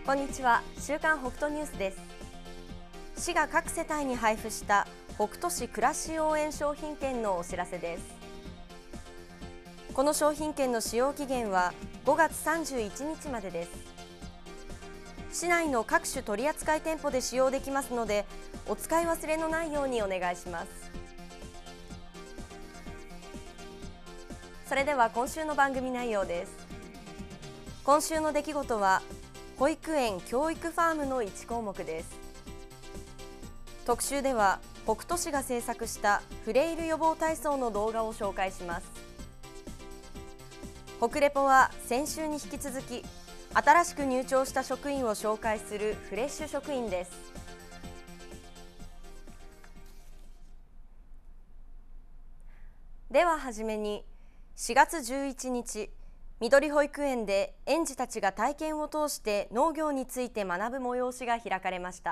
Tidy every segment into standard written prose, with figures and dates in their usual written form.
こんにちは。週刊北斗ニュースです。市が各世帯に配布した北斗市暮らし応援商品券のお知らせです。この商品券の使用期限は5月31日までです。市内の各種取扱店舗で使用できますので、お使い忘れのないようにお願いします。それでは今週の番組内容です。今週の出来事は保育園教育ファームの1項目です。特集では北斗市が制作したフレイル予防体操の動画を紹介します。北レポは先週に引き続き新しく入庁した職員を紹介するフレッシュ職員です。でははじめに4月11日、緑保育園で園児たちが体験を通して農業について学ぶ催しが開かれました。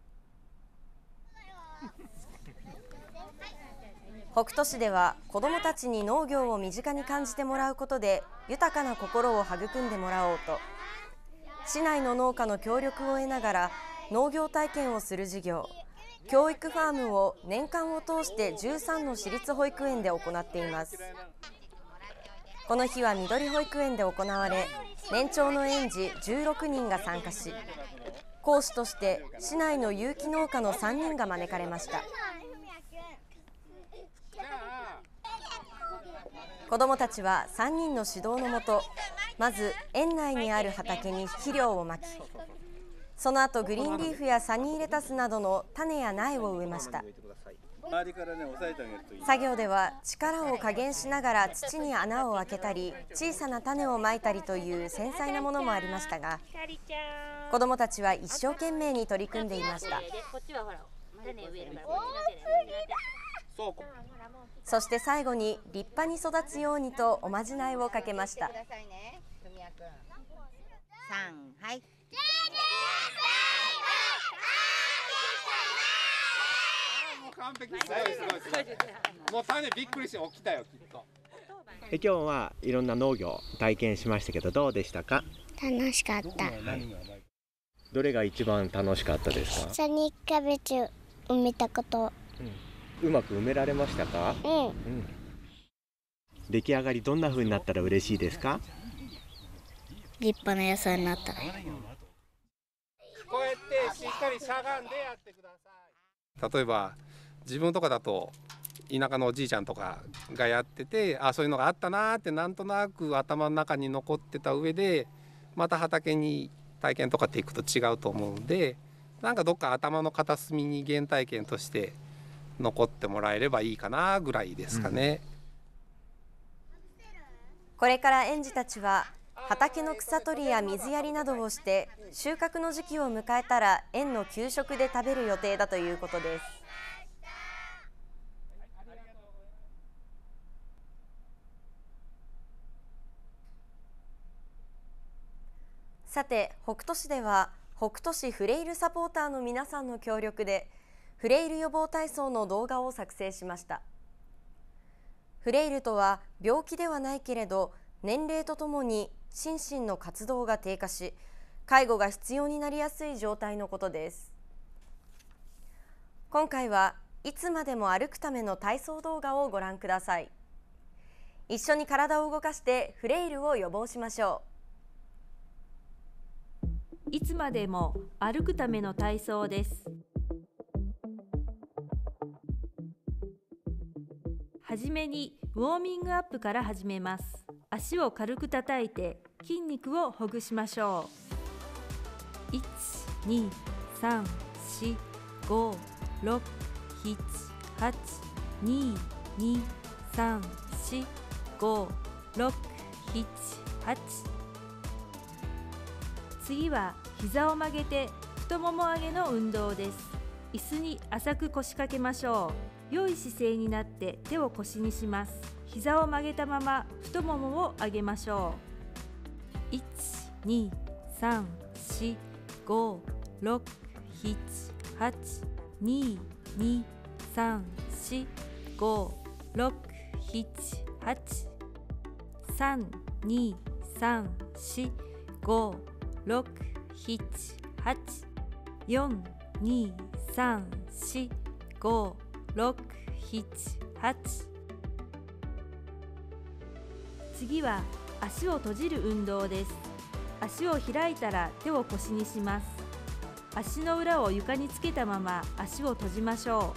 北斗市では子どもたちに農業を身近に感じてもらうことで豊かな心を育んでもらおうと、市内の農家の協力を得ながら農業体験をする事業、教育ファームを年間を通して13の市立保育園で行っています。この日は緑保育園で行われ、年長の園児16人が参加し、講師として市内の有機農家の3人が招かれました。子どもたちは3人の指導のもと、まず園内にある畑に肥料をまき、その後グリーンリーフやサニーレタスなどの種や苗を植えました。作業では力を加減しながら土に穴を開けたり小さな種をまいたりという繊細なものもありましたが、子どもたちは一生懸命に取り組んでいました。そして最後に立派に育つようにとおまじないをかけました。 完璧、すごい。もう種びっくりして起きたよ、きっと。 今日はいろんな農業体験しましたけど、どうでしたか？ 楽しかった。 どれが一番楽しかったですか？ サニーキャベツ埋めたこと。 うまく埋められましたか？出来上がりどんな風になったら嬉しいですか？ 立派な野菜になったら。 こうやってしっかりしゃがんでやってください。例えば自分とかだと田舎のおじいちゃんとかがやってて、そういうのがあったなってなんとなく頭の中に残ってた上で、また畑に体験とかっていくと違うと思うんで、なんかどっか頭の片隅に原体験として残ってもらえればいいかなぐらいですかね。 これから園児たちは畑の草取りや水やりなどをして収穫の時期を迎えたら園の給食で食べる予定だということです。さて、北斗市では北斗市フレイルサポーターの皆さんの協力でフレイル予防体操の動画を作成しました。フレイルとは病気ではないけれど年齢とともに心身の活動が低下し、介護が必要になりやすい状態のことです。今回はいつまでも歩くための体操動画をご覧ください。一緒に体を動かしてフレイルを予防しましょう。 いつまでも歩くための体操です。はじめにウォーミングアップから始めます。足を軽く叩いて筋肉をほぐしましょう。1、2、3、4、5、6、7、8、2、2、3、4、5、6、7、8。次は膝を曲げて太もも上げの運動です。椅子に浅く腰掛けましょう。良い姿勢になって手を腰にします。膝を曲げたまま太ももを上げましょう。1、2、3、4、5、6、7、8、2、2、3、4、5、6、7、8、3、2、3、4、5、6、 7、8、4、2、3、4、5、6、7、8。次は足を閉じる運動です。足を開いたら手を腰にします。足の裏を床につけたまま足を閉じましょ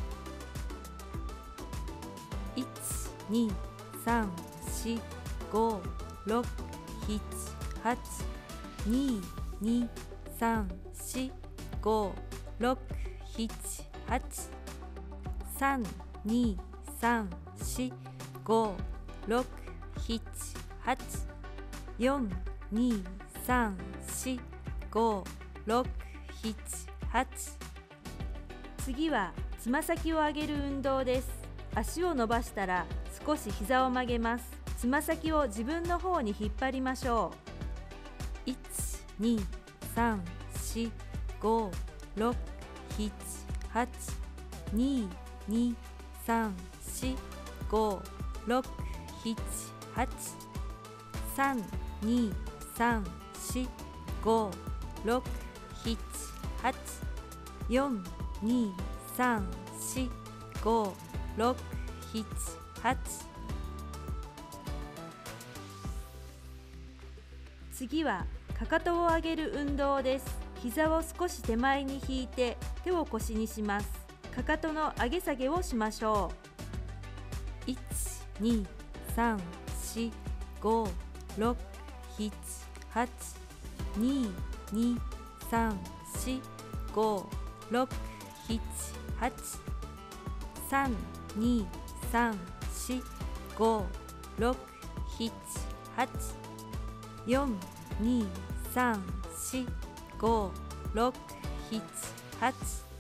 う。1、2、3、4、5、6、7、8、2、2、3、4、5、6、7、8、3、2、3、4、5、6、7、8、4、2、3、4、5、6、7、8。次はつま先を上げる運動です。足を伸ばしたら少し膝を曲げます。つま先を自分の方に引っ張りましょう。1、2、3、4、5、6、7、8、2、2、3、4、5、6、7、8、3、2、3、4、5、6、7、8、4、2、3、4、5、6、7、8。次はかかとを上げる運動です。膝を少し手前に引いて手を腰にします。かかとの上げ下げをしましょう。1、2、3、4、5、6、7、8、2、2、3、4、5、6、7、8、3、2、3、4、5、6、7、8、4、2、3、4、5、6、7、8。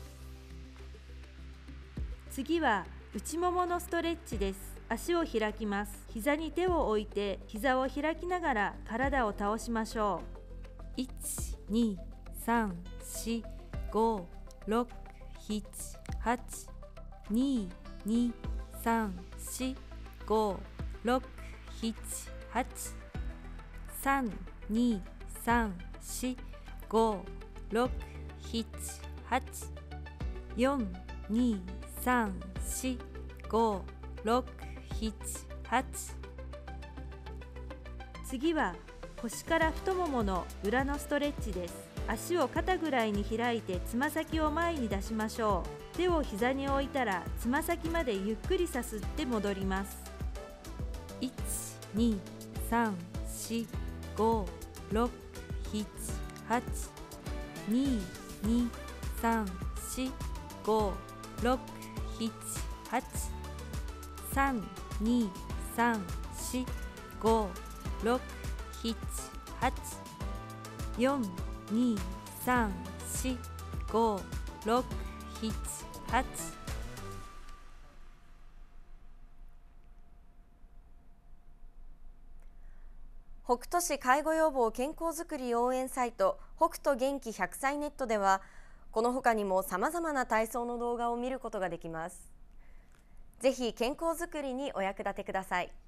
次は内もものストレッチです。足を開きます。膝に手を置いて膝を開きながら体を倒しましょう。1、2、3、4、5、6、7、8、2、2、3、4、5、6、7、8、3、2、3、4、5、6、7、8、4、2、3、4、5、6、7、8。次は腰から太ももの裏のストレッチです。足を肩ぐらいに開いてつま先を前に出しましょう。手を膝に置いたらつま先までゆっくりさすって戻ります。1、2、3、4、5、6、7、8、2、2、3、4、5、6、7、8、3、2、3、4、5、6、7、8、4、2、3、4、5、6、7、8。 北斗市介護予防健康づくり応援サイト北斗元気100歳ネットではこの他にもさまざまな体操の動画を見ることができます。ぜひ健康づくりにお役立てください。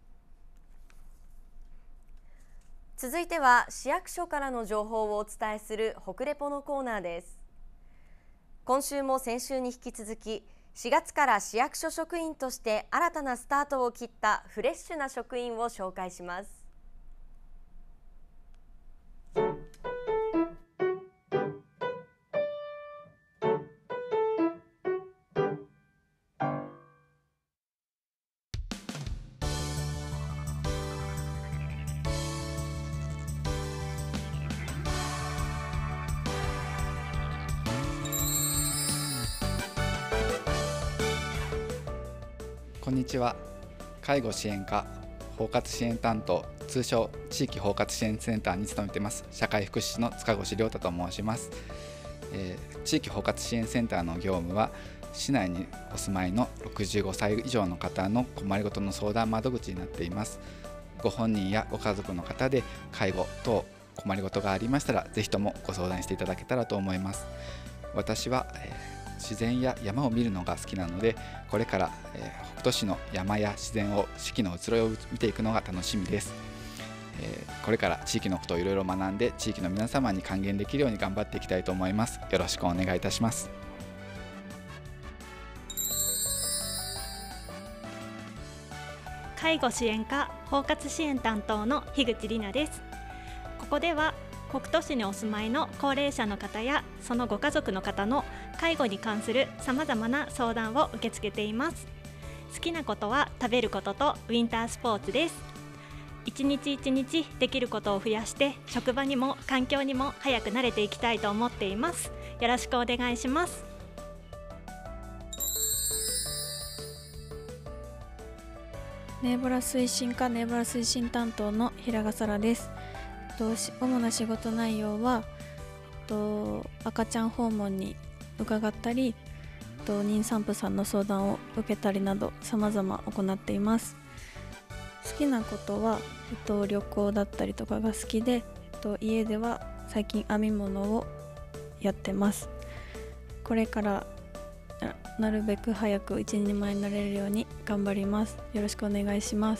続いては市役所からの情報をお伝えする北レポのコーナーです。今週も先週に引き続き4月から市役所職員として新たなスタートを切ったフレッシュな職員を紹介します。 こんにちは。介護支援課包括支援担当、通称地域包括支援センターに勤めています社会福祉士の塚越亮太と申します。地域包括支援センターの業務は市内にお住まいの65歳以上の方の困りごとの相談窓口になっています。ご本人やご家族の方で介護等困りごとがありましたらぜひともご相談していただけたらと思います。私は、自然や山を見るのが好きなのでこれから、北斗市の山や自然を四季の移ろいを見ていくのが楽しみです。 これから地域のことをいろいろ学んで地域の皆様に還元できるように頑張っていきたいと思います。よろしくお願いいたします。 介護支援課包括支援担当の樋口里奈です。ここでは北斗市にお住まいの高齢者の方やそのご家族の方の介護に関するさまざまな相談を受け付けています。好きなことは食べることとウィンタースポーツです。一日一日できることを増やして職場にも環境にも早く慣れていきたいと思っています。よろしくお願いします。 ネーボラ推進課ネーボラ推進担当の平賀沙羅です。主な仕事内容は赤ちゃん訪問に伺ったり妊産婦さんの相談を受けたりなど様々行っています。好きなことは、旅行だったりとかが好きで、家では最近編み物をやってます。これからなるべく早く一人前になれるように頑張ります。よろしくお願いします。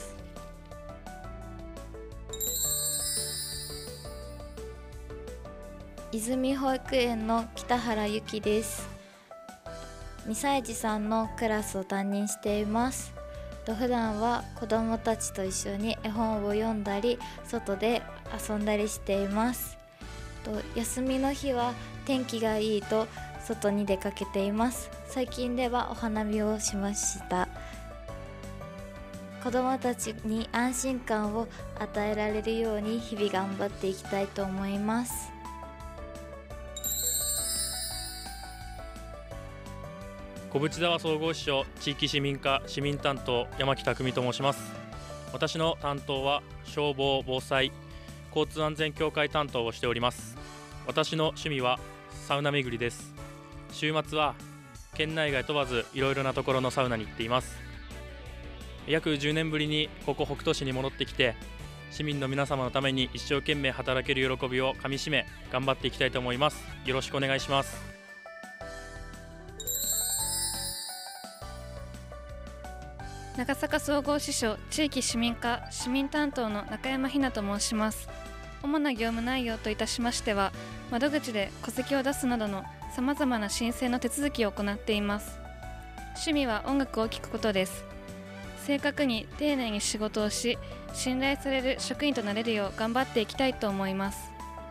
泉保育園の北原由紀です。2歳児さんのクラスを担任しています。普段は子どもたちと一緒に絵本を読んだり外で遊んだりしています。休みの日は天気がいいと外に出かけています。最近ではお花見をしました。子どもたちに安心感を与えられるように日々頑張っていきたいと思います。 小淵沢総合支所地域市民課市民担当山木匠と申します。私の担当は消防・防災・交通安全協会担当をしております。私の趣味はサウナ巡りです。週末は県内外問わずいろいろなところのサウナに行っています。約10年ぶりにここ北斗市に戻ってきて市民の皆様のために一生懸命働ける喜びをかみしめ頑張っていきたいと思います。よろしくお願いします。 長坂総合支所地域市民課市民担当の中山ひなと申します。主な業務内容といたしましては、窓口で戸籍を出すなどのさまざまな申請の手続きを行っています。趣味は音楽を聴くことです。正確に丁寧に仕事をし、信頼される職員となれるよう頑張っていきたいと思います。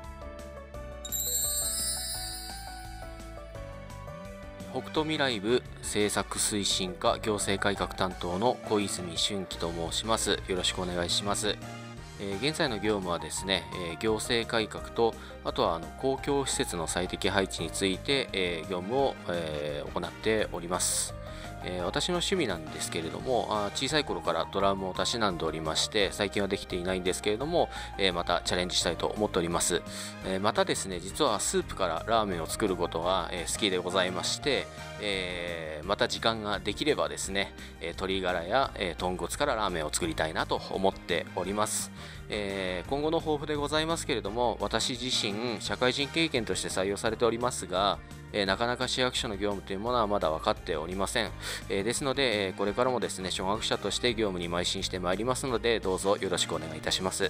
北斗未来部政策推進課行政改革担当の小泉俊樹と申します。よろしくお願いします。現在の業務はですね、行政改革とあとは公共施設の最適配置について、業務を、行っております。私の趣味なんですけれども、小さい頃からドラムをたしなんでおりまして、最近はできていないんですけれども、またチャレンジしたいと思っております。またですね、実はスープからラーメンを作ることが、好きでございまして、また時間ができればですね、鶏ガラや、豚骨からラーメンを作りたいなと思っております。今後の抱負でございますけれども、私自身社会人経験として採用されておりますが、なかなか市役所の業務というものはまだ分かっておりません。ですので、これからもですね、初学者として業務に邁進してまいりますので、どうぞよろしくお願いいたします。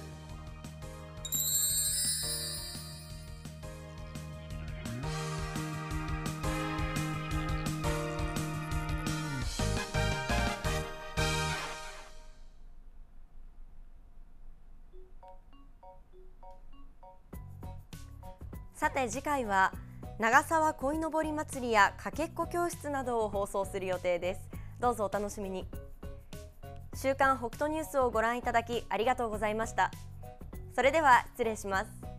さて次回は長沢鯉のぼり祭りやかけっこ教室などを放送する予定です。どうぞお楽しみに。週刊北斗ニュースをご覧いただきありがとうございました。それでは失礼します。